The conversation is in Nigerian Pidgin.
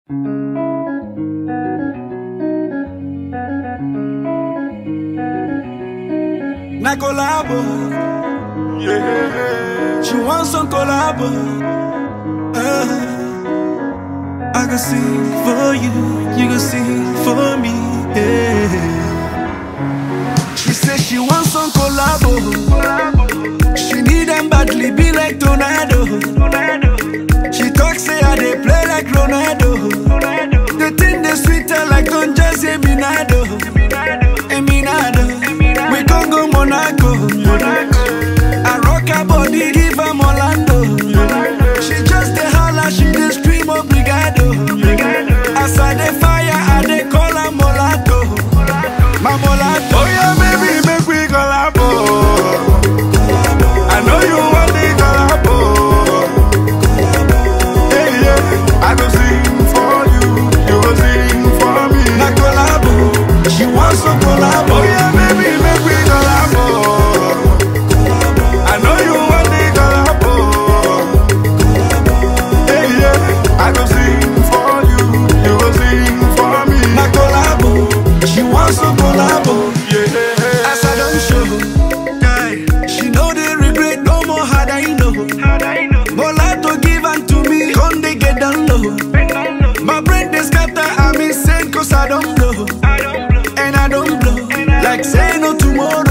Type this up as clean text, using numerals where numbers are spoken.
Na Collabo, yeah. She wants some Collabo. I can sing for you, you can sing for me. Yeah. She says she wants some Collabo. She need them badly, be like tornado. She talks say I they play like Ronaldo. The thing they sweeter like Don Jazzy Minado. We gon' go Monaco. I rock her body, give her Orlando. She just a holla, she dey scream obrigado. As I dey fire, I dey call her Molato. My Molato. Oh yeah, baby, make we collabo. I know you want the collabo. Yeah, yeah, I go sing for you, you go sing for me. Na Collabo, she wants some Collabo. Oh yeah, baby, make we collabo. I know you want the collabo. Yeah, yeah, I go sing for you, you go sing for me. Na Collabo, she wants some Collabo. Yeah, as I don't show, guy, she know they regret no more. How I know? Molato give to me, come they get down low. My brain they scatter, I'm insane 'cause I don't blow, and I don't blow like say no tomorrow.